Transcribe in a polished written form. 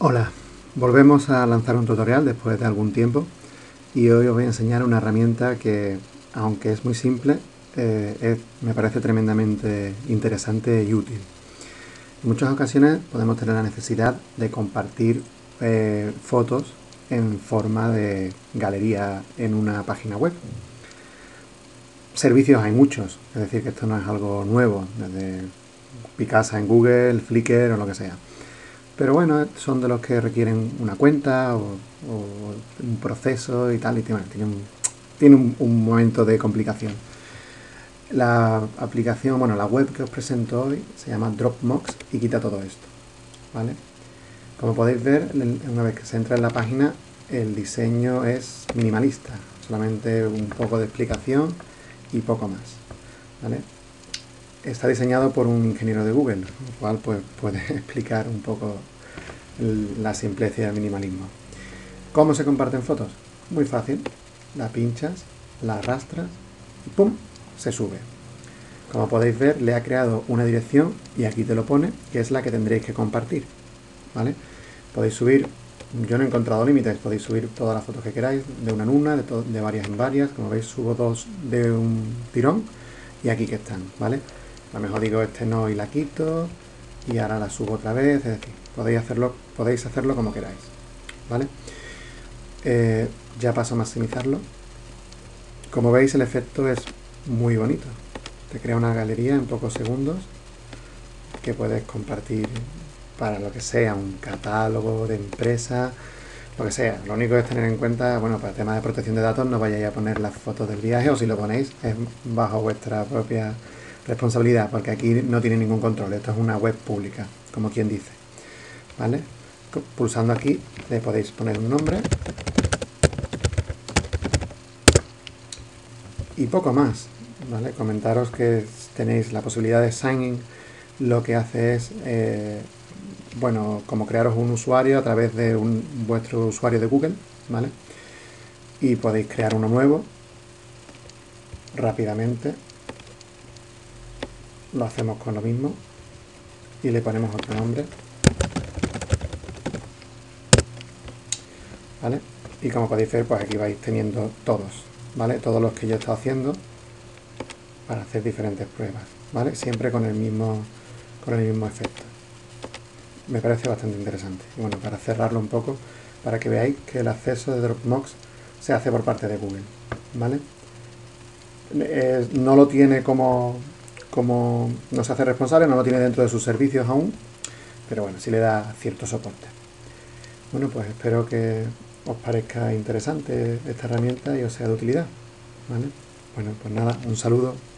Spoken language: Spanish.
Hola, volvemos a lanzar un tutorial después de algún tiempo y hoy os voy a enseñar una herramienta que, aunque es muy simple, me parece tremendamente interesante y útil. En muchas ocasiones podemos tener la necesidad de compartir fotos en forma de galería en una página web. Servicios hay muchos, es decir, que esto no es algo nuevo, desde Picasa en Google, Flickr o lo que sea. Pero bueno, son de los que requieren una cuenta o un proceso y tal, y tiene un momento de complicación. La aplicación, bueno, la web que os presento hoy se llama Dropbox y quita todo esto, ¿vale? Como podéis ver, una vez que se entra en la página, el diseño es minimalista, solamente un poco de explicación y poco más, ¿vale? Está diseñado por un ingeniero de Google, lo cual pues, puede explicar un poco la simpleza y el minimalismo. ¿Cómo se comparten fotos? Muy fácil. La pinchas, la arrastras y ¡pum! Se sube. Como podéis ver, le ha creado una dirección y aquí te lo pone, que es la que tendréis que compartir, ¿vale? Podéis subir, yo no he encontrado límites, podéis subir todas las fotos que queráis, de una en una, de varias en varias. Como veis, subo dos de un tirón y aquí que están, ¿vale? A lo mejor digo este no y la quito y ahora la subo otra vez, es decir, podéis hacerlo como queráis, ¿vale? Ya paso a maximizarlo. Como veis, el efecto es muy bonito. Te crea una galería en pocos segundos que puedes compartir para lo que sea, un catálogo de empresa, lo que sea. Lo único que es tener en cuenta, bueno, para el tema de protección de datos, no vayáis a poner las fotos del viaje, o si lo ponéis es bajo vuestra propia responsabilidad, porque aquí no tiene ningún control. Esto es una web pública, como quien dice, ¿vale? Pulsando aquí le podéis poner un nombre y poco más, ¿vale? Comentaros que tenéis la posibilidad de sign-in. Lo que hace es, bueno, como crearos un usuario a través de vuestro usuario de Google, ¿vale? Y podéis crear uno nuevo rápidamente. Lo hacemos con lo mismo y le ponemos otro nombre, ¿vale? Y como podéis ver, pues aquí vais teniendo todos, ¿vale? Todos los que yo he estado haciendo para hacer diferentes pruebas, ¿vale? Siempre con el mismo efecto. Me parece bastante interesante. Y bueno, para cerrarlo un poco, para que veáis que el acceso de Dropbox se hace por parte de Google, ¿vale? No lo tiene como no se hace responsable, no lo tiene dentro de sus servicios aún, pero bueno, sí le da cierto soporte. Bueno, pues espero que os parezca interesante esta herramienta y os sea de utilidad, ¿vale? Bueno, pues nada, un saludo.